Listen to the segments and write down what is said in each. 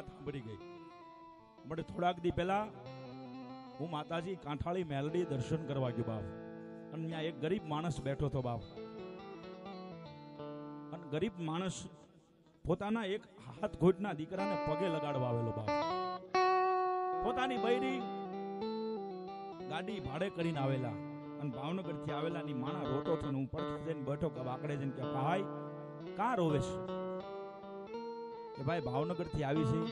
વાત સાંભળી ગઈ. મને થોડાક દી પહેલા હું માતાજી કાંઠાળી મેલડી દર્શન કરવા ગયો બાપ, અને ત્યાં એક ગરીબ માણસ બેઠો હતો બાપ, અને ગરીબ માણસ પોતાના એક હાથ ઘોટના દીકરાને પગે લગાડવા આવેલો બાપ. પોતાની બૈરી ગાડી ભાડે કરીને આવેલા, અને ભાવનગર થી આવેલા ની માણા રોતો થઈને હું પડખે જઈને બેઠો કે આકડે જઈને કે ભાઈ કાં રોવેશ? કે ભાઈ ભાવનગર થી આવી છે,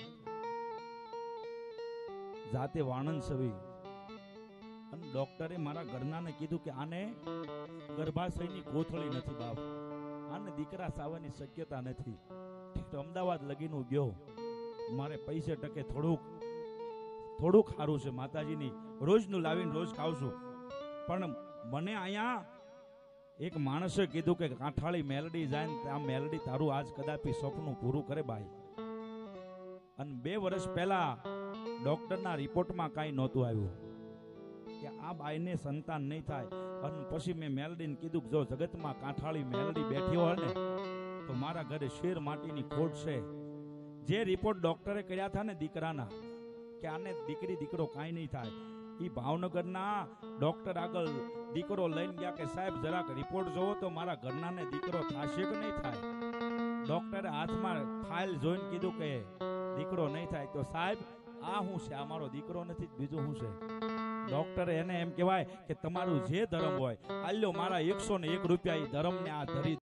જાતે વાણંદ સવી, અને ડોક્ટરે મારા ઘરનાને કીધું કે આને ગર્ભાશયની કોથળી નથી બાપ, આને દીકરા સાવાની શક્યતા નથી. અમદાવાદ લગીનું ગયો, મારે પૈસે ટકે થોડુંક સારું છે, માતાજીની રોજનું લાવીને રોજ ખાવ છું, પણ મને અહીંયા એક માણસે કીધું કે કાંઠાળી મેલડી જાય ને ત્યાં મેલડી તારું આજ કદાપી સપનું પૂરું કરે ભાઈ. અને 2 વર્ષ પહેલા ડોક્ટરના રિપોર્ટમાં કાંઈ નહોતું આવ્યું કે આ બાઈને સંતાન નહીં થાય. અને પછી મેં મેલડીને કીધું જો જગતમાં કાંઠાળી મેલડી બેઠી હોય ને તો મારા ઘરે શેર માટીની ખોટ છે. જે રિપોર્ટ ડોક્ટરે કર્યા હતા ને દીકરાના કે આને દીકરી દીકરો કાંઈ નહીં થાય, એ ભાવનગરના ડોક્ટર આગળ દીકરો લઈને ગયા કે સાહેબ જરાક રિપોર્ટ જોવો તો મારા ઘરનાને દીકરો થશે કે નહીં થાય. ડોક્ટરે હાથમાં ફાઇલ જોઈને કીધું કે દીકરો નહીં થાય. તો સાહેબ આ શું છે? આ મારો દીકરો નથી, બીજું શું છે? ડોક્ટરે એને એમ કહેવાય કે તમારું જે ધર્મ હોય આલ્યો, મારા 101 રૂપિયા એ ધર્મને આ ધરી